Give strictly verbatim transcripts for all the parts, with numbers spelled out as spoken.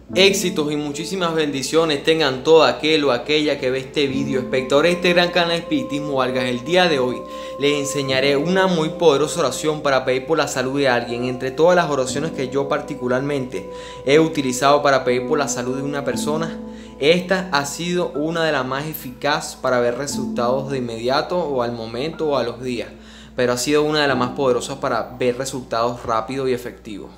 Éxitos y muchísimas bendiciones tengan todo aquel o aquella que ve este vídeo. Espectadores de este gran canal Espiritismo Vargas, el día de hoy les enseñaré una muy poderosa oración para pedir por la salud de alguien. Entre todas las oraciones que yo particularmente he utilizado para pedir por la salud de una persona, esta ha sido una de las más eficaces para ver resultados de inmediato o al momento o a los días, pero ha sido una de las más poderosas para ver resultados rápidos y efectivos.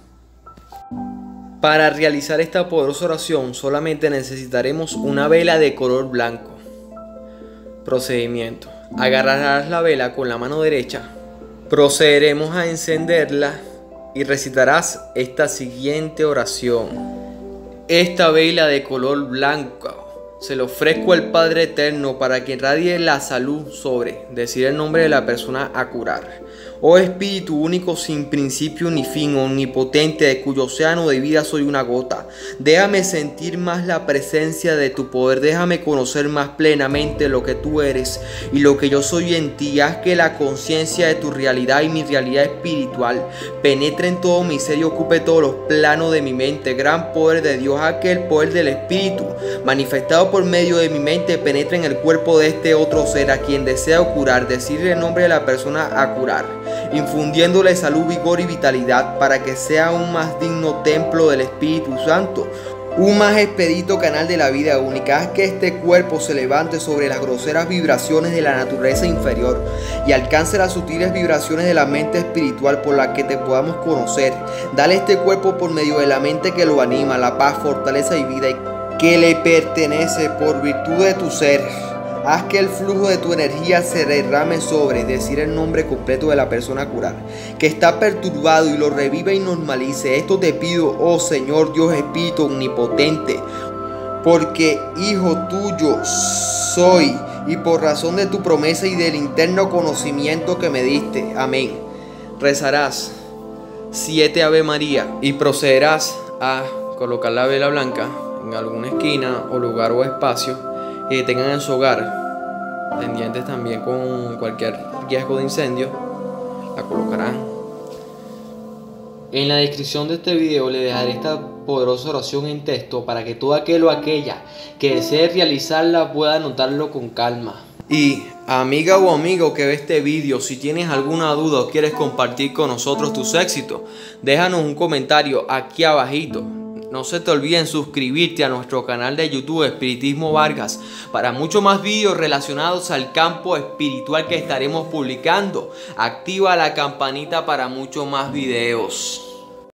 Para realizar esta poderosa oración solamente necesitaremos una vela de color blanco. Procedimiento: agarrarás la vela con la mano derecha, procederemos a encenderla y recitarás esta siguiente oración. Esta vela de color blanco se le ofrezco al Padre Eterno para que irradie la salud sobre, decir el nombre de la persona a curar. Oh Espíritu único, sin principio ni fin, omnipotente, de cuyo océano de vida soy una gota, déjame sentir más la presencia de tu poder, déjame conocer más plenamente lo que tú eres y lo que yo soy en ti. Haz que la conciencia de tu realidad y mi realidad espiritual penetre en todo mi ser y ocupe todos los planos de mi mente. Gran poder de Dios, haz que el poder del Espíritu manifestado por medio de mi mente penetre en el cuerpo de este otro ser a quien deseo curar, decirle el nombre de la persona a curar, infundiéndole salud, vigor y vitalidad para que sea un más digno templo del Espíritu Santo, un más expedito canal de la vida única. Haz que este cuerpo se levante sobre las groseras vibraciones de la naturaleza inferior y alcance las sutiles vibraciones de la mente espiritual por la que te podamos conocer. Dale este cuerpo por medio de la mente que lo anima, la paz, fortaleza y vida que le pertenece por virtud de tu ser. Haz que el flujo de tu energía se derrame sobre, decir el nombre completo de la persona a curar, que está perturbado, y lo revive y normalice. Esto te pido, oh Señor Dios Espíritu omnipotente, porque hijo tuyo soy y por razón de tu promesa y del interno conocimiento que me diste. Amén. Rezarás siete Ave María y procederás a colocar la vela blanca en alguna esquina o lugar o espacio que tengan en su hogar, pendientes también con cualquier riesgo de incendio. La colocarán. En la descripción de este video le dejaré esta poderosa oración en texto para que todo aquel o aquella que desee realizarla pueda anotarlo con calma. Y amiga o amigo que ve este video, si tienes alguna duda o quieres compartir con nosotros tus éxitos, déjanos un comentario aquí abajito. No se te olviden suscribirte a nuestro canal de YouTube Espiritismo Vargas para muchos más vídeos relacionados al campo espiritual que estaremos publicando. Activa la campanita para muchos más videos.